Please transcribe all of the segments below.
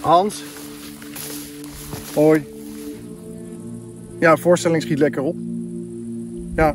Hans. Hoi. Ja, de voorstelling schiet lekker op. Ja.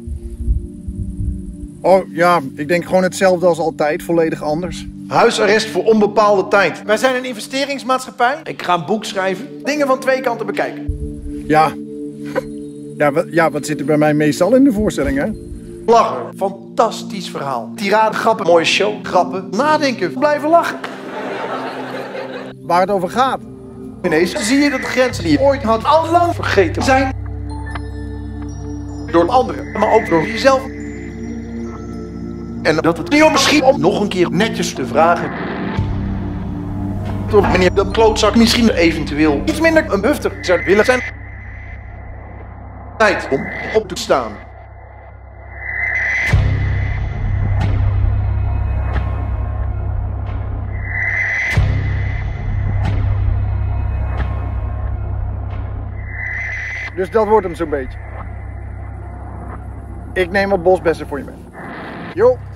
Oh ja, ik denk gewoon hetzelfde als altijd, volledig anders. Huisarrest voor onbepaalde tijd. Wij zijn een investeringsmaatschappij. Ik ga een boek schrijven. Dingen van twee kanten bekijken. Ja. Ja, wat zit er bij mij meestal in de voorstelling, hè? Lachen. Fantastisch verhaal. Tirade, grappen, Mooie show. grappen. Nadenken. Blijven lachen. Waar het over gaat. Ineens zie je dat de grenzen die je ooit had al lang vergeten zijn. Door anderen, maar ook door jezelf. En dat het niet misschien om nog een keer netjes te vragen. Of meneer de klootzak misschien eventueel iets minder een bufter zou willen zijn. Tijd om op te staan. Dus dat wordt hem zo'n beetje. Ik neem wat bosbessen voor je mee. Jo.